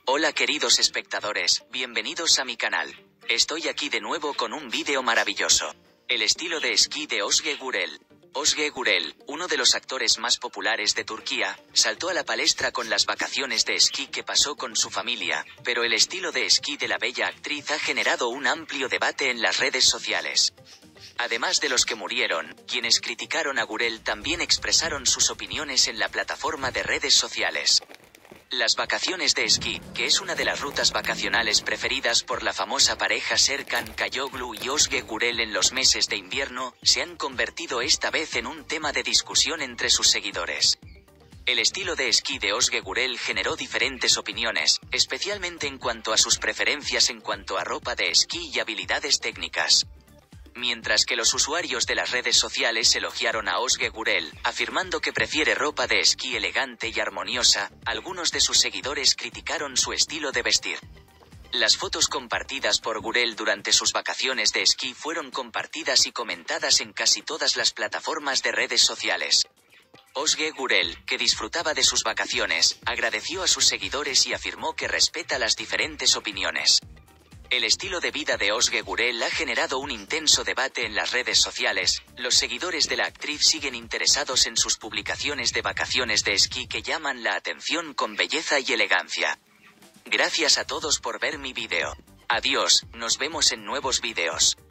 Hola queridos espectadores, bienvenidos a mi canal. Estoy aquí de nuevo con un vídeo maravilloso. El estilo de esquí de Özge Gürel. Özge Gürel, uno de los actores más populares de Turquía, saltó a la palestra con las vacaciones de esquí que pasó con su familia, pero el estilo de esquí de la bella actriz ha generado un amplio debate en las redes sociales. Además de los que murieron, quienes criticaron a Gürel también expresaron sus opiniones en la plataforma de redes sociales. Las vacaciones de esquí, que es una de las rutas vacacionales preferidas por la famosa pareja Serkan Kayoglu y Özge Gürel en los meses de invierno, se han convertido esta vez en un tema de discusión entre sus seguidores. El estilo de esquí de Özge Gürel generó diferentes opiniones, especialmente en cuanto a sus preferencias en cuanto a ropa de esquí y habilidades técnicas. Mientras que los usuarios de las redes sociales elogiaron a Özge Gürel, afirmando que prefiere ropa de esquí elegante y armoniosa, algunos de sus seguidores criticaron su estilo de vestir. Las fotos compartidas por Gürel durante sus vacaciones de esquí fueron compartidas y comentadas en casi todas las plataformas de redes sociales. Özge Gürel, que disfrutaba de sus vacaciones, agradeció a sus seguidores y afirmó que respeta las diferentes opiniones. El estilo de vida de Özge Gürel ha generado un intenso debate en las redes sociales. Los seguidores de la actriz siguen interesados en sus publicaciones de vacaciones de esquí que llaman la atención con belleza y elegancia. Gracias a todos por ver mi vídeo. Adiós, nos vemos en nuevos vídeos.